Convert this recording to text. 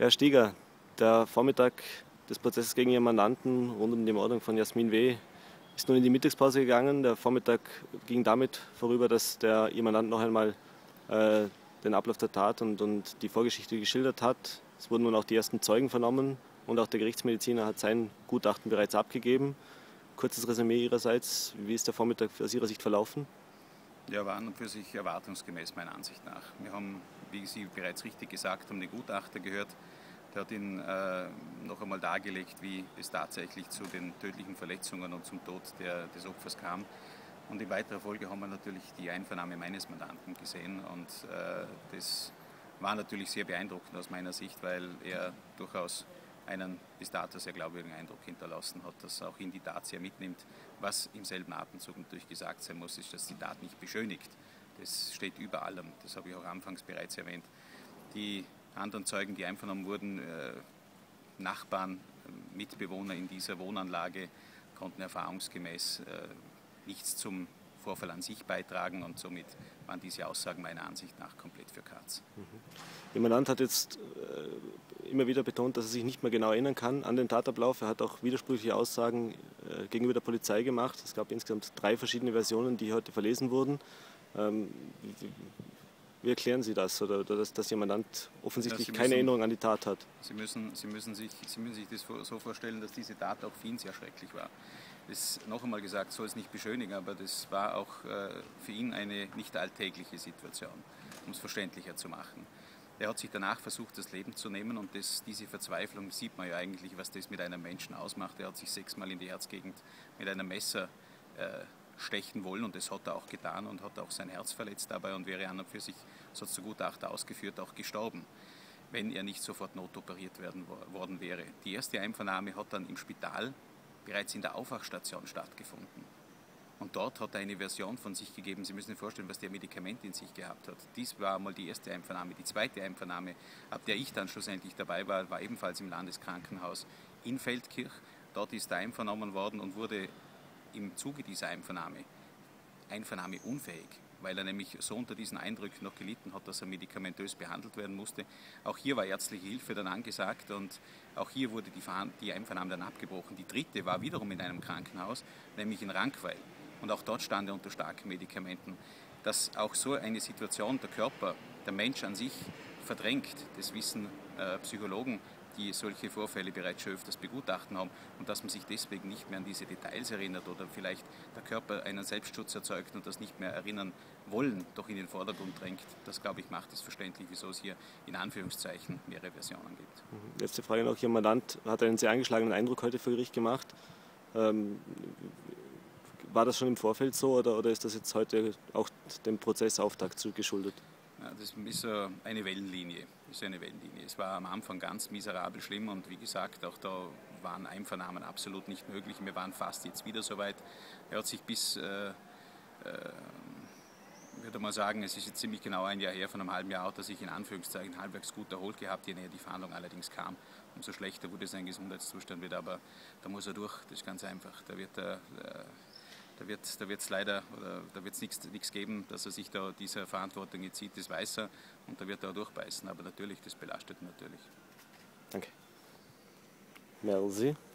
Herr Stieger, der Vormittag des Prozesses gegen Ihren Mandanten rund um die Mordung von Jasmin W. ist nun in die Mittagspause gegangen. Der Vormittag ging damit vorüber, dass Ihr Mandant noch einmal den Ablauf der Tat und die Vorgeschichte geschildert hat. Es wurden nun auch die ersten Zeugen vernommen und auch der Gerichtsmediziner hat sein Gutachten bereits abgegeben. Kurzes Resümee Ihrerseits, wie ist der Vormittag aus Ihrer Sicht verlaufen? Ja, war an und für sich erwartungsgemäß meiner Ansicht nach. Wir haben, wie Sie bereits richtig gesagt haben, den Gutachter gehört. Der hat ihn noch einmal dargelegt, wie es tatsächlich zu den tödlichen Verletzungen und zum Tod des Opfers kam. Und in weiterer Folge haben wir natürlich die Einvernahme meines Mandanten gesehen. Und das war natürlich sehr beeindruckend aus meiner Sicht, weil er durchaus einen bis dato sehr glaubwürdigen Eindruck hinterlassen hat, dass auch ihn die Tat sehr mitnimmt. Was im selben Atemzug natürlich gesagt sein muss, ist, dass die Tat nicht beschönigt. Das steht über allem, das habe ich auch anfangs bereits erwähnt. Die anderen Zeugen, die einvernommen wurden, Nachbarn, Mitbewohner in dieser Wohnanlage, konnten erfahrungsgemäß nichts zum Vorfall an sich beitragen und somit waren diese Aussagen meiner Ansicht nach komplett für Katz. Ihr Mandant hat jetzt immer wieder betont, dass er sich nicht mehr genau erinnern kann an den Tatablauf. Er hat auch widersprüchliche Aussagen gegenüber der Polizei gemacht. Es gab insgesamt 3 verschiedene Versionen, die heute verlesen wurden. Wie erklären Sie das, oder dass Ihr Mandant offensichtlich keine Erinnerung an die Tat hat? Sie müssen sich das so vorstellen, dass diese Tat auch für ihn sehr schrecklich war. Das, noch einmal gesagt, soll es nicht beschönigen, aber das war auch für ihn eine nicht alltägliche Situation, um es verständlicher zu machen. Er hat sich danach versucht, das Leben zu nehmen und diese Verzweiflung sieht man ja eigentlich, was das mit einem Menschen ausmacht. Er hat sich 6-mal in die Herzgegend mit einem Messer stechen wollen und das hat er auch getan und hat auch sein Herz verletzt dabei und wäre an und für sich, so hat der Gutachter ausgeführt, auch gestorben, wenn er nicht sofort notoperiert worden wäre. Die erste Einvernahme hat dann im Spital bereits in der Aufwachstation stattgefunden. Und dort hat er eine Version von sich gegeben. Sie müssen sich vorstellen, was der Medikament in sich gehabt hat. Dies war einmal die erste Einvernahme. Die zweite Einvernahme, ab der ich dann schlussendlich dabei war, war ebenfalls im Landeskrankenhaus in Feldkirch. Dort ist er einvernommen worden und wurde im Zuge dieser Einvernahme unfähig, weil er nämlich so unter diesen Eindrücken noch gelitten hat, dass er medikamentös behandelt werden musste. Auch hier war ärztliche Hilfe dann angesagt und auch hier wurde die Einvernahme dann abgebrochen. Die dritte war wiederum in einem Krankenhaus, nämlich in Rankweil. Und auch dort stand er unter starken Medikamenten. Dass auch so eine Situation der Körper, der Mensch an sich verdrängt, das wissen Psychologen, die solche Vorfälle bereits schon öfters begutachten haben, und dass man sich deswegen nicht mehr an diese Details erinnert oder vielleicht der Körper einen Selbstschutz erzeugt und das nicht mehr erinnern wollen, doch in den Vordergrund drängt, das, glaube ich, macht es verständlich, wieso es hier in Anführungszeichen mehrere Versionen gibt. Letzte Frage noch. Ihr Mandant hat einen sehr angeschlagenen Eindruck heute vor Gericht gemacht. War das schon im Vorfeld so oder ist das jetzt heute auch dem Prozessauftakt geschuldet? Ja, das ist eine Wellenlinie. Es war am Anfang ganz miserabel schlimm und wie gesagt, auch da waren Einvernahmen absolut nicht möglich. Wir waren fast jetzt wieder soweit. Er hat sich bis, würde mal sagen, es ist jetzt ziemlich genau ein Jahr her, von einem halben Jahr hat er sich in Anführungszeichen halbwegs gut erholt gehabt, je näher die Verhandlung allerdings kam. Umso schlechter wurde sein Gesundheitszustand wieder, aber da muss er durch, das ist ganz einfach. Da wird es leider, oder da wird es nichts geben, dass er sich da dieser Verantwortung jetzt zieht, das weiß er und da wird er auch durchbeißen. Aber natürlich, das belastet natürlich. Danke. Merci.